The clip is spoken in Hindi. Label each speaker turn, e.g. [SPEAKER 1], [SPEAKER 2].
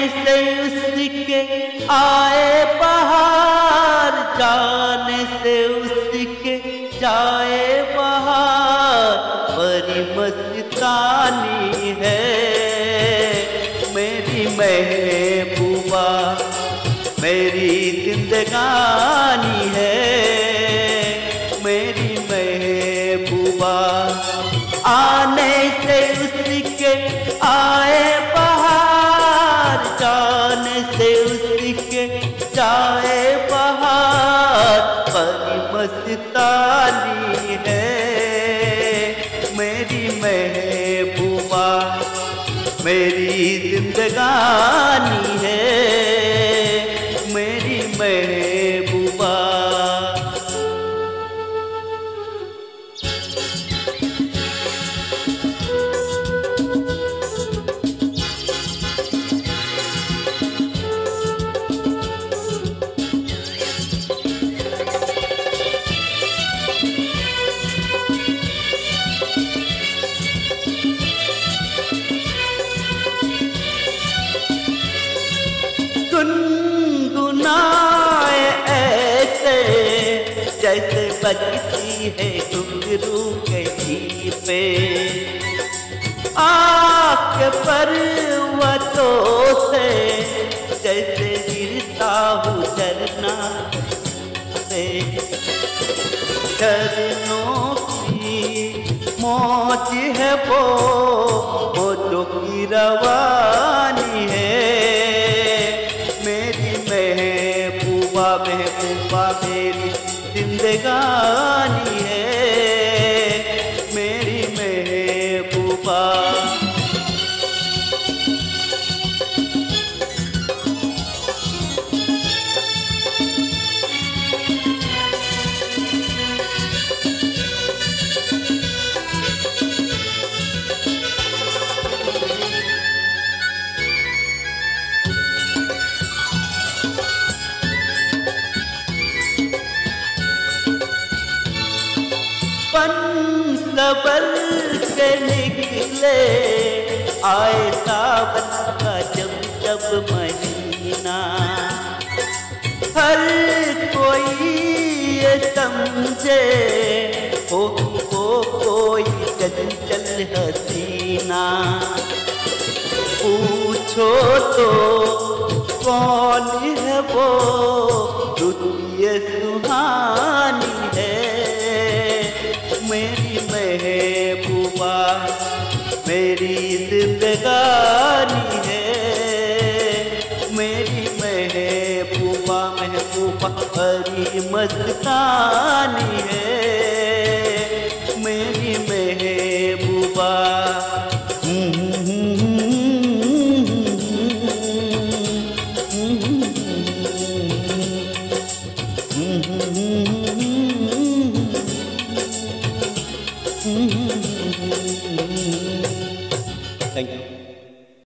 [SPEAKER 1] से उसके आए बहार, जाने से उसके जाए बहार, बड़ी मस्तानी है मेरी महबूबा, मेरी जिंदगानी है मेरी महबूबा। आने से उसके आए बहार, जाने से उसके जाए बहार, बड़ी मस्तानी है मेरी महबूबा, मेरी जिंदगानी है मेरी महबूबा। गुनगुनाए ऐसे जैसे बजती है घुंघरू के झील पे, आके पर्वतों से जैसे गिरता हूँ झरना से। झरनों की मौज है वो जो की रवानी है मेरी महबूबा, महबूबा मेरी जिंदगानी है मेरी महबूबा। पंसबल के निकले आए सावन का जब जब महीना, हर कोई ये समझे हो कोई चंचल हसीना। पूछो तो कौन है वो दुनिया सुहानी है मेरी महबूबा, मेरी जिंदगानी है मेरी महबूबा, महबूबा बड़ी मस्तानी है मेरी महबूबा। Thank you.